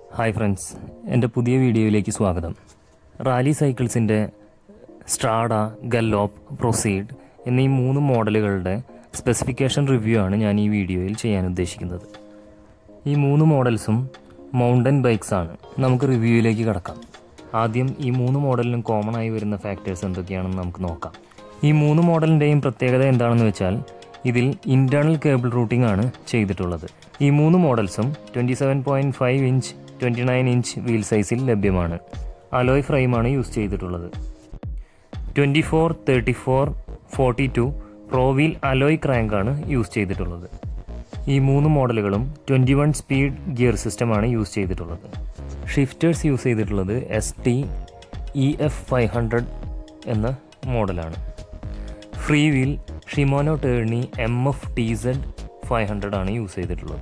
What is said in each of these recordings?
Hi friends, എൻ്റെ പുതിയ വീഡിയോയിലേക്ക് സ്വാഗതം. റാലി സൈക്കിൾസിൻ്റെ സ്ട്രാഡ, ഗല്ലോപ്പ്, പ്രൊസീഡ് എന്നീ 3 മോഡലുകളുടെ സ്പെസിഫിക്കേഷൻ റിവ്യൂ ആണ് ഞാൻ ഈ വീഡിയോയിൽ ചെയ്യാൻ ഉദ്ദേശിക്കുന്നത്. ഈ 3 മോഡൽസും മൗണ്ടൻ ബൈക്സ് ആണ്. നമുക്ക് റിവ്യൂയിലേക്ക് കടക്കാം. ആദ്യം ഈ 3 മോഡലിനും കോമൺ ആയി വരുന്ന ഫാക്ടേഴ്സ് എന്തൊക്കെയാണെന്ന് നമുക്ക് നോക്കാം. ഈ 3 മോഡലിൻ്റെയും പ്രത്യേകത എന്താണെന്ന് വെച്ചാൽ ഇതിൽ ഇൻറ്റേർണൽ കേബിൾ റൂട്ടിംഗ് ആണ് ചെയ്തിട്ടുള്ളത്. ഈ 3 മോഡൽസും 27.5 ഇഞ്ച് 29 ഇഞ്ച് വീൽ സൈസിൽ ലഭ്യമാണ്. അലോയ് ഫ്രെയിമാണ് യൂസ് ചെയ്തിട്ടുള്ളത്. 24, 34, 42 പ്രോ വീൽ അലോയ് ക്രാങ്കാണ് യൂസ് ചെയ്തിട്ടുള്ളത്. ഈ 3 മോഡലുകളും 21 സ്പീഡ് ഗിയർ സിസ്റ്റമാണ് യൂസ് ചെയ്തിട്ടുള്ളത്. ഷിഫ്റ്റേഴ്സ് യൂസ് ചെയ്തിട്ടുള്ളത് ST EF500 എന്ന മോഡലാണ്. Free wheel Shimano Tourney MF TZ 500 ആണ് യൂസ് ചെയ്തിട്ടുള്ളത്.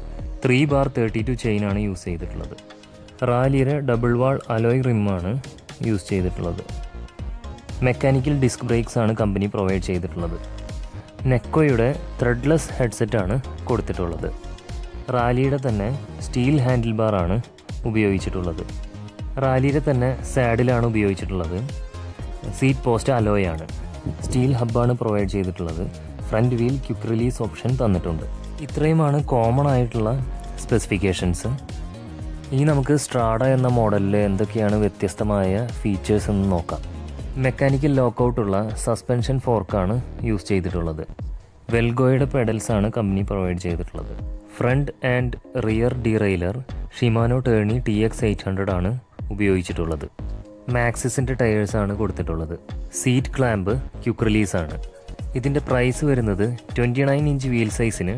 3/32 ചെയിനാണ് യൂസ് ചെയ്തിട്ടുള്ളത്. റാലിയുടെ ഡബിൾ വാൾ അലോയ് റിമ്മാണ് യൂസ് ചെയ്തിട്ടുള്ളത്. മെക്കാനിക്കൽ ഡിസ്ക് ബ്രേക്സ് ആണ് കമ്പനി പ്രൊവൈഡ് ചെയ്തിട്ടുള്ളത്. നെക്കോയുടെ ത്രെഡ്ലെസ് ഹെഡ്സെറ്റാണ് കൊടുത്തിട്ടുള്ളത്. റാലിയുടെ തന്നെ സ്റ്റീൽ ഹാൻഡിൽ ബാറാണ് ഉപയോഗിച്ചിട്ടുള്ളത്. റാലിയുടെ തന്നെ സാഡിലാണ് ഉപയോഗിച്ചിട്ടുള്ളത്. സീറ്റ് പോസ്റ്റ് അലോയ് ആണ്. സ്റ്റീൽ ഹബ്ബാണ് പ്രൊവൈഡ് ചെയ്തിട്ടുള്ളത്. Front wheel quick release option തന്നിട്ടുണ്ട്. ഇത്രയുമാണ് കോമൺ ആയിട്ടുള്ള സ്പെസിഫിക്കേഷൻസ്. ഇനി നമുക്ക് സ്ട്രാഡ എന്ന മോഡലിൽ എന്തൊക്കെയാണ് വ്യത്യസ്തമായ ഫീച്ചേഴ്സ് എന്ന് നോക്കാം. മെക്കാനിക്കൽ ലോക്കൗട്ടുള്ള സസ്പെൻഷൻ ഫോർക്കാണ് യൂസ് ചെയ്തിട്ടുള്ളത്. വെൽഗോയുടെ പെഡൽസ് ആണ് കമ്പനി പ്രൊവൈഡ് ചെയ്തിട്ടുള്ളത്. Front and rear derailleur Shimano Tourney TX800 ആണ് ഉപയോഗിച്ചിട്ടുള്ളത്. മാക്സിസിൻ്റെ ടയേഴ്സാണ് കൊടുത്തിട്ടുള്ളത്. സീറ്റ് ക്ലാമ്പ് ക്വിക്ക് റിലീസാണ്. ഇതിൻ്റെ പ്രൈസ് വരുന്നത് 29 ഇഞ്ച് വീൽ സൈസിന്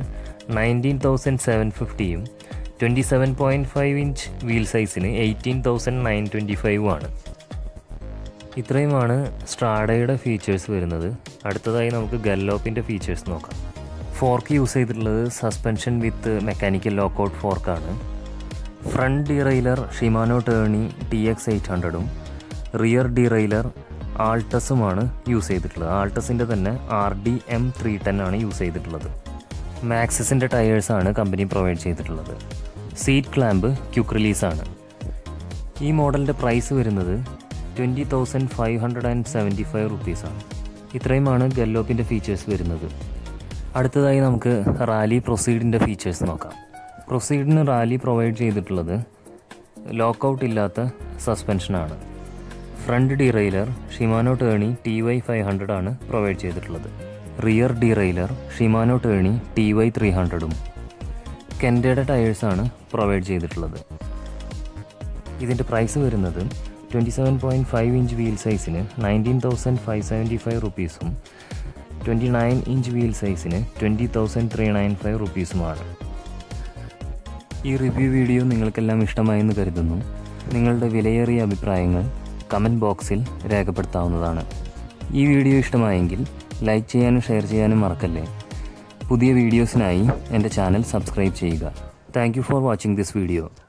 19,750 27.5 ഇഞ്ച് വീൽ സൈസിന് 18,925 ആണ്. ഇത്രയുമാണ് സ്ട്രാഡയുടെ ഫീച്ചേഴ്സ് വരുന്നത്. അടുത്തതായി നമുക്ക് ഗല്ലോപ്പിൻ്റെ ഫീച്ചേഴ്സ് നോക്കാം. ഫോർക്ക് യൂസ് ചെയ്തിട്ടുള്ളത് സസ്പെൻഷൻ വിത്ത് മെക്കാനിക്കൽ ലോക്കൗട്ട് ഫോർക്കാണ്. Front derailleur Shimano Tourney TX800 rear ഡിറെയിലർ ആൾട്ടസുമാണ് use ചെയ്തിട്ടുള്ളത്. ആൾട്ടസിൻ്റെ തന്നെ RDM 310 ആണ് യൂസ് ചെയ്തിട്ടുള്ളത്. മാക്സിസിൻ്റെ ടയേഴ്സാണ് കമ്പനി പ്രൊവൈഡ് ചെയ്തിട്ടുള്ളത്. സീറ്റ് ക്ലാമ്പ് ക്വിക്ക് റിലീസാണ്. ഈ മോഡലിൻ്റെ പ്രൈസ് വരുന്നത് 20,575 റുപ്പീസാണ്. ഇത്രയുമാണ് ഗല്ലോപ്പിൻ്റെ ഫീച്ചേഴ്സ് വരുന്നത്. അടുത്തതായി നമുക്ക് റാലി പ്രൊസീഡിൻ്റെ ഫീച്ചേഴ്സ് നോക്കാം. പ്രൊസീഡിന് റാലി പ്രൊവൈഡ് ചെയ്തിട്ടുള്ളത് ലോക്കൗട്ട് ഇല്ലാത്ത സസ്പെൻഷനാണ്. ഫ്രണ്ട് ഡിറെയിലർ ഷിമാനോ ടേർണി TY500 ആണ് പ്രൊവൈഡ് ചെയ്തിട്ടുള്ളത്. Rear derailleur Shimano Tourney TY300 കെൻഡയുടെ ടയേഴ്സാണ് പ്രൊവൈഡ് ചെയ്തിട്ടുള്ളത്. ഇതിൻ്റെ പ്രൈസ് വരുന്നത് 27.5 ഇഞ്ച് വീൽ സൈസിന് 19,575 റുപ്പീസും 29 ഇഞ്ച് വീൽ സൈസിന് 20,395 റുപ്പീസുമാണ്. ഈ റിവ്യൂ വീഡിയോ നിങ്ങൾക്കെല്ലാം ഇഷ്ടമായെന്ന് കരുതുന്നു. നിങ്ങളുടെ വിലയേറിയ അഭിപ്രായങ്ങൾ കമൻറ്റ് ബോക്സിൽ രേഖപ്പെടുത്താവുന്നതാണ്. ഈ വീഡിയോ ഇഷ്ടമായെങ്കിൽ ലൈക്ക് ചെയ്യാനും ഷെയർ ചെയ്യാനും മറക്കല്ലേ. പുതിയ വീഡിയോസിനായി എൻ്റെ ചാനൽ സബ്സ്ക്രൈബ് ചെയ്യുക. Thank you for watching this video.